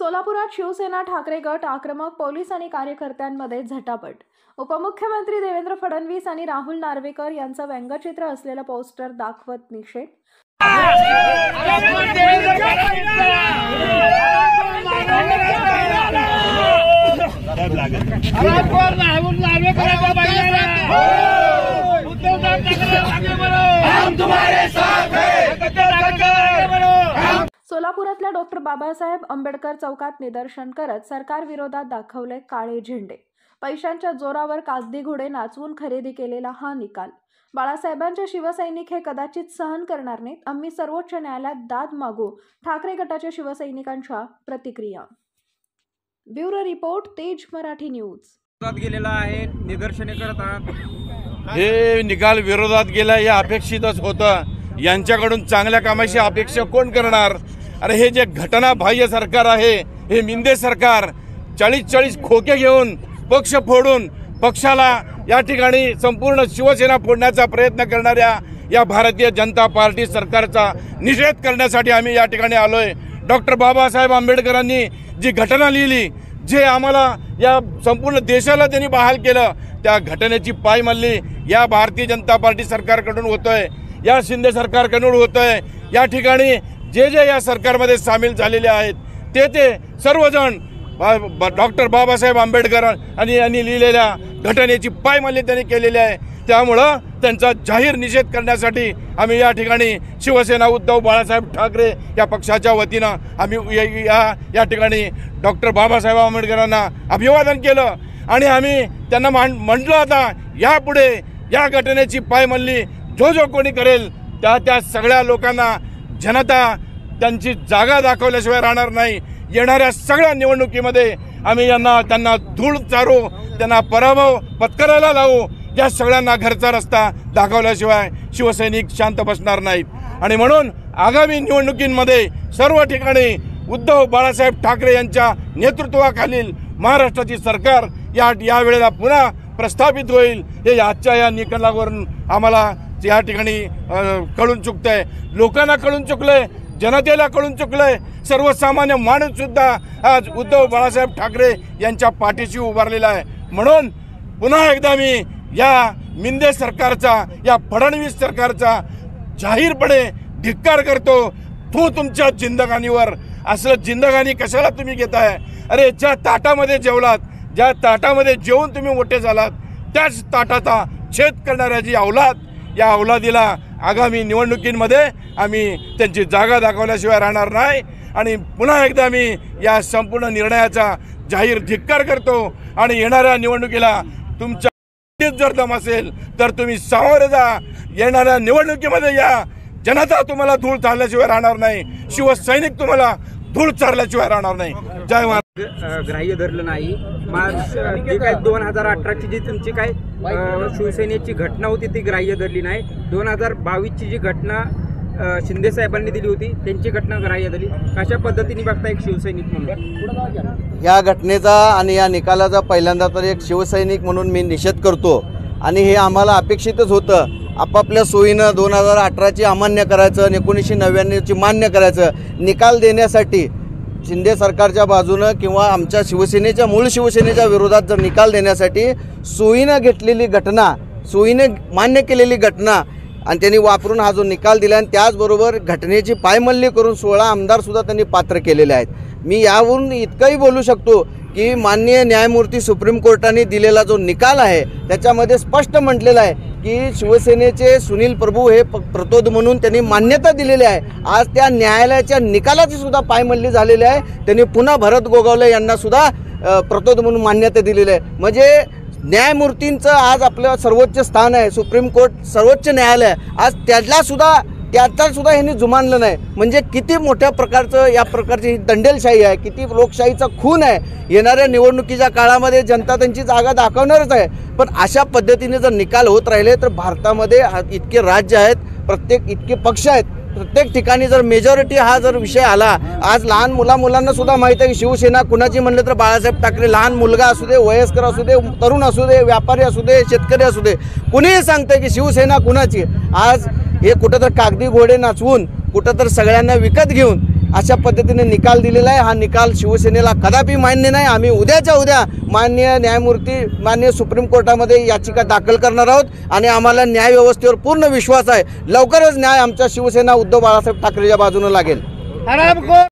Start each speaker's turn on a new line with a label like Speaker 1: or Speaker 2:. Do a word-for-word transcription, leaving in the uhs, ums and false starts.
Speaker 1: सोलापुरात शिवसेना ठाकरे गट आक्रमक पोलीस आणि कार्यकर्त्यांमध्ये झटापट। उपमुख्यमंत्री देवेंद्र फडणवीस आणि राहुल नार्वेकर यांचं व्यंगचित्र असलेलं पोस्टर दाखवत निषेध। सोलापुरातल्या डॉक्टर बाबासाहेब आंबेडकर चौकात निदर्शन करत सरकार विरोधात दाखवले काळे झेंडे। पैशांच्या जोरावर कागदी घोडे नाचवून खरेदी केलेला हा निकाल। बाळासाहेबांचे शिवसैनिक हे कदाचित सहन करणार नाहीत। आम्ही सर्वोच्च न्यायालयात दाद मागू, ठाकरे गटाच्या शिवसैनिकांच्या प्रतिक्रिया। ब्युरो रिपोर्ट, तेज मराठी न्यूज।
Speaker 2: गेलेला आहे, निदर्शने करतात।
Speaker 3: हे निकाल विरोधात गेला हे अपेक्षितच होतं। यांच्याकडून चांगल्या कामाची अपेक्षा कोण करणार? अरे हे जे घटनाबाह्य सरकार आहे, हे मिंदे सरकार चाळीस चाळीस खोके घेऊन पक्ष फोडून पक्षाला या ठिकाणी संपूर्ण शिवसेना फोडण्याचा प्रयत्न करणाऱ्या या भारतीय जनता पार्टी सरकारचा निषेध करण्यासाठी आम्ही या ठिकाणी आलोय। डॉक्टर बाबासाहेब आंबेडकरांनी जी घटना लिहिली, जे आम्हाला या संपूर्ण देशाला त्यांनी बहाल केलं, त्या घटनेची पायमल्ली या भारतीय जनता पार्टी सरकारकडून होतोय, या शिंदे सरकारकडून होतोय। या ठिकाणी जे जे या सरकारमध्ये सामील झालेले आहेत ते ते सर्वजण डॉक्टर बाबासाहेब आंबेडकर आणि यांनी लिहिलेल्या घटनेची पायमल्ली त्यांनी केलेली आहे। त्यामुळं त्यांचा जाहीर निषेध करण्यासाठी आम्ही या ठिकाणी शिवसेना उद्धव बाळासाहेब ठाकरे या पक्षाच्या वतीनं आम्ही या या ठिकाणी डॉक्टर बाबासाहेब आंबेडकरांना अभिवादन केलं आणि आम्ही त्यांना म्हटलं आता यापुढे या घटनेची पायमल्ली जो जो कोणी करेल त्या त्या सगळ्या लोकांना जनता त्यांची जागा दाखवल्याशिवाय राहणार नाही। येणाऱ्या सगळ्या निवडणुकीमध्ये आम्ही यांना त्यांना धूळ चारू, त्यांना पराभव पत्करायला लावू। या सगळ्यांना घरचा रस्ता दाखवल्याशिवाय शिवसैनिक शांत बसणार नाहीत आणि म्हणून आगामी निवडणुकींमध्ये सर्व ठिकाणी उद्धव बाळासाहेब ठाकरे यांच्या नेतृत्वाखालील महाराष्ट्राची सरकार या या वेळेला पुन्हा प्रस्थापित होईल हे आजच्या या निकालावरून आम्हाला या ठिकाणी कळून चुकतंय। लोकांना कळून चुकलंय, जनतेला कळून चुकलंय, सर्वसामान्य माणूस सुद्धा आज उद्धव बाळासाहेब ठाकरे यांच्या पाठीशी उभारलेला आहे। म्हणून पुन्हा एकदा मी या मिंदे सरकारचा, या फडणवीस सरकारचा जाहीरपणे धिक्कार करतो। तू तुमच्या जिंदगानीवर असलं जिंदगानी कशाला तुम्ही घेताय? अरे ज्या ताटामध्ये जेवलात, ज्या ताटामध्ये जेवून तुम्ही मोठे झालात, त्याच ताटाचा छेद करणाऱ्या जी औलाद, या औलादीला आगामी निवडणुकींमध्ये आम्ही त्यांची जागा दाखवल्याशिवाय राहणार नाही आणि पुन्हा एकदा मी या संपूर्ण निर्णयाचा जाहीर धिक्कार करतो आणि येणाऱ्या निवडणुकीला तुमच्या जर दम असेल तर तुम्ही सामोरे जा। येणाऱ्या निवडणुकीमध्ये या जनता तुम्हाला धूळ चारल्याशिवाय राहणार नाही, शिवसैनिक तुम्हाला धूळ चारल्याशिवाय राहणार नाही। जय महाराज।
Speaker 2: ग्राह्य धरलं नाही जे काय दोन हजार अठराची जी तुमची काय शिवसेनेची घटना होती ती ग्राह्य धरली नाही। दोन हजार बावीसची जी घटना शिंदे साहेबांनी दिली होती त्यांची घटना ग्राह्य धरली। कशा पद्धतीने बघता एक शिवसैनिक म्हणून
Speaker 4: या घटनेचा आणि या निकालाचा पहिल्यांदा तर एक शिवसैनिक म्हणून मी निषेध करतो आणि हे आम्हाला अपेक्षितच होतं। आपापल्या सोयीनं दोन हजार अठराची अमान्य करायचं आणि एकोणीसशे नव्याण्णवची मान्य करायचं, निकाल देण्यासाठी शिंदे सरकारच्या बाजूनं किंवा आमच्या शिवसेनेच्या मूळ शिवसेनेच्या विरोधात जर निकाल देण्यासाठी सोयीनं घेतलेली घटना, सोयीने मान्य केलेली घटना आणि त्यांनी वापरून हा जो निकाल दिला आणि त्याचबरोबर घटनेची पायमल्ली करून सोळा आमदारसुद्धा त्यांनी पात्र केलेले आहेत। मी यावरून इतकंही बोलू शकतो की माननीय न्यायमूर्ती सुप्रीम कोर्टाने दिलेला जो निकाल आहे त्याच्यामध्ये स्पष्ट म्हटलेलं आहे की शिवसेनेचे सुनील प्रभू हे प्रतोद म्हणून त्यांनी मान्यता दिलेली आहे। आज त्या न्यायालयाच्या निकालाची सुद्धा पायमल्ली झालेली आहे। त्यांनी पुन्हा भरत गोगावले यांना सुद्धा प्रतोद म्हणून मान्यता दिलेली आहे। म्हणजे न्यायमूर्तींचं आज आपलं सर्वोच्च स्थान आहे, सुप्रीम कोर्ट सर्वोच्च न्यायालय, आज त्याला सुद्धा त्याचा सुद्धा ह्यांनी जुमानलं नाही। म्हणजे किती मोठ्या प्रकारचं या प्रकारची ही दंडेलशाही आहे, किती लोकशाहीचा खून आहे। येणाऱ्या निवडणुकीच्या काळामध्ये जनता त्यांची जागा दाखवणारच आहे, पण अशा पद्धतीने जर निकाल होत राहिले तर भारतामध्ये इतके राज्य आहेत, प्रत्येक इतके पक्ष आहेत, प्रत्येक ठिकाणी जर मेजॉरिटी हा जर विषय आला, आज लहान मुला मुलांना सुद्धा माहिती आहे की शिवसेना कुणाची म्हणलं तर बाळासाहेब ठाकरे, लहान मुलगा असू दे, वयस्कर असू दे, तरुण असू दे, व्यापारी असू दे, शेतकरी असू दे, कुणीही सांगते की शिवसेना कुणाची। आज हे कुठं तर कागदी घोडे नाचवून, कुठं तर सगळ्यांना विकत घेऊन अशा पद्धतीने निकाल दिलेला आहे. हा निकाल शिवसेनेला कदापि मान्य नाही. आम्ही उद्याच्या उद्या माननीय न्यायमूर्ती माननीय सुप्रीम कोर्टामध्ये याचिका दाखल करणार आहोत आणि आम्हाला न्याय व्यवस्थेवर पूर्ण विश्वास आहे. लवकरच न्याय आमच्या शिवसेना उद्धव बाळासाहेब ठाकरेच्या बाजूने लागेल.